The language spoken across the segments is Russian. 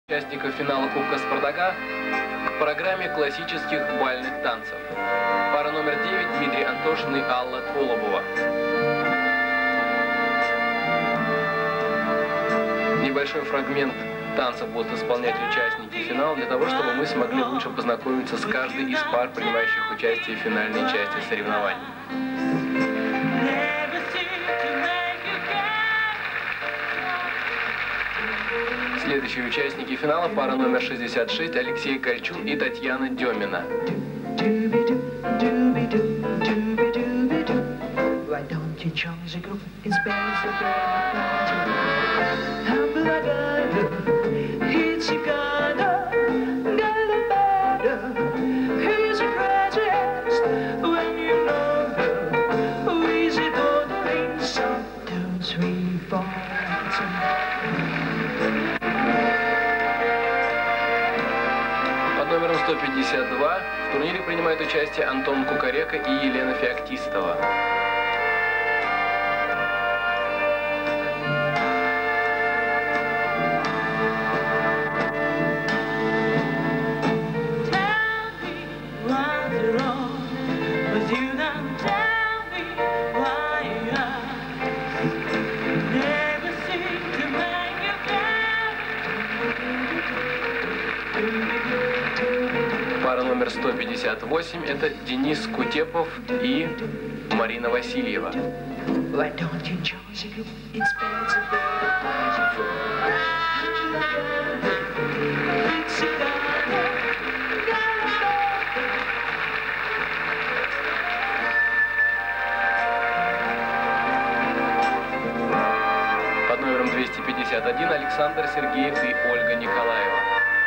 Участников финала Кубка Спартака к программе классических бальных танцев. Пара номер 9 Дмитрий Антошин и Алла Колобова. Небольшой фрагмент танцев будут исполнять участники финала для того, чтобы мы смогли лучше познакомиться с каждой из пар, принимающих участие в финальной части соревнований. Следующие участники финала — пара номер 66 Алексей Кольчун и Татьяна Демина. Номером 152 в турнире принимают участие Антон Кукарека и Елена Феоктистова. Пара номер 158 – это Денис Кутепов и Марина Васильева. Под номером 251 Александр Сергеев и Ольга Николаева.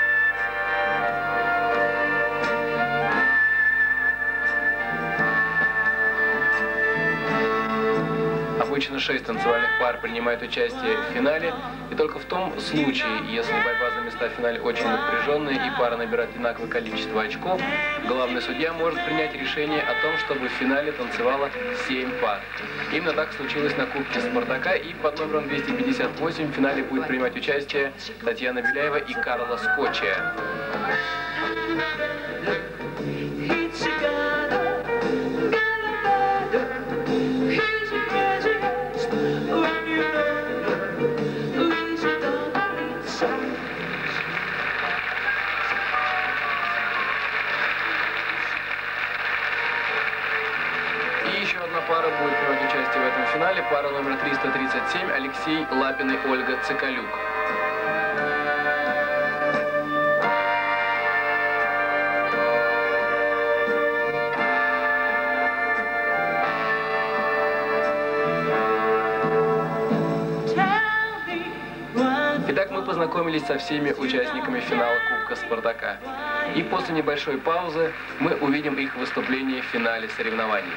Обычно 6 танцевальных пар принимают участие в финале, и только в том случае, если борьба за места в финале очень напряженная и пара набирает одинаковое количество очков, главный судья может принять решение о том, чтобы в финале танцевало 7 пар. Именно так случилось на Кубке Спартака, и под номером 258 в финале будет принимать участие Татьяна Беляева и Карла Скотчия. Еще одна пара будет принимать участие в этом финале. Пара номер 337 Алексей Лапин и Ольга Цикалюк. Итак, мы познакомились со всеми участниками финала Кубка Спартака. И после небольшой паузы мы увидим их выступление в финале соревнований.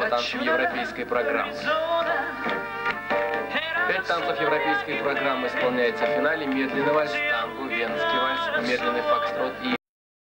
по танцам европейской программы. 5 танцев европейской программы исполняется в финале: медленный вальс, танго, венский вальс, медленный фокстрот и